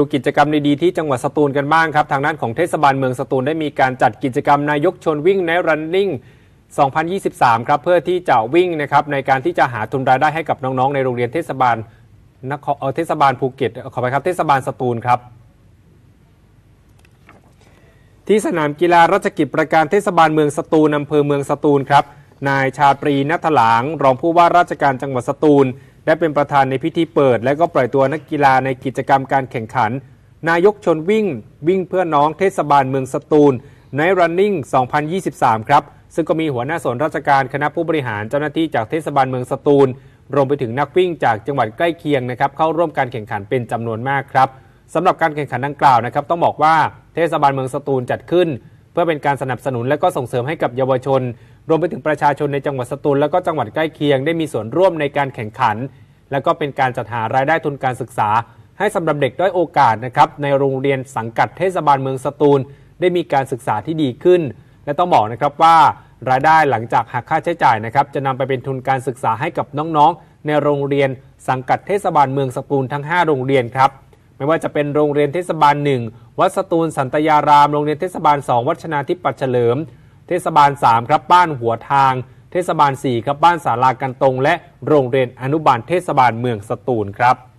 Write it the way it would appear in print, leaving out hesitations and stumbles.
ดูกิจกรรมดีๆที่จังหวัดสตูลกันบ้างครับทางด้านของเทศบาลเมืองสตูลได้มีการจัดกิจกรรมนายกชวนวิ่งใน Running 2023 ครับเพื่อที่จะวิ่งนะครับในการที่จะหาทุนรายได้ให้กับน้องๆในโรงเรียนเทศบาลภูเก็ตขอไปครับเทศบาลสตูลครับที่สนามกีฬาราชกิจประการเทศบาลเมืองสตูลอำเภอเมืองสตูลครับนายชาตรีณัฐหลางรองผู้ว่าราชการจังหวัดสตูลได้เป็นประธานในพิธีเปิดและก็ปล่อยตัวนักกีฬาในกิจกรรมการแข่งขันนายกชนวิ่งเพื่อน้องเทศบาลเมืองสตูลใน Running 2023 ครับซึ่งก็มีหัวหน้าส่วนราชการคณะผู้บริหารเจ้าหน้าที่จากเทศบาลเมืองสตูลรวมไปถึงนักวิ่งจากจังหวัดใกล้เคียงนะครับเข้าร่วมการแข่งขันเป็นจำนวนมากครับสำหรับการแข่งขันดังกล่าวนะครับต้องบอกว่าเทศบาลเมืองสตูลจัดขึ้นเพื่อเป็นการสนับสนุนและก็ส่งเสริมให้กับเยาวชนรวมไปถึงประชาชนในจังหวัดสตูลและก็จังหวัดใกล้เคียงได้มีส่วนร่วมในการแข่งขันและก็เป็นการจัดหารายได้ทุนการศึกษาให้สำหรับเด็กด้อยโอกาสนะครับในโรงเรียนสังกัดเทศบาลเมืองสตูลได้มีการศึกษาที่ดีขึ้นและต้องบอกนะครับว่ารายได้หลังจากหักค่าใช้จ่ายนะครับจะนำไปเป็นทุนการศึกษาให้กับน้องๆในโรงเรียนสังกัดเทศบาลเมืองสตูลทั้ง5โรงเรียนครับไม่ว่าจะเป็นโรงเรียนเทศบาล1วัดสตูลสันตยารามโรงเรียนเทศบาล2วัดชนาธิปัตย์เฉลิมเทศบาล3ครับบ้านหัวทางเทศบาล4ครับบ้านศาลากันตรงและโรงเรียนอนุบาลเทศบาลเมืองสตูลครับ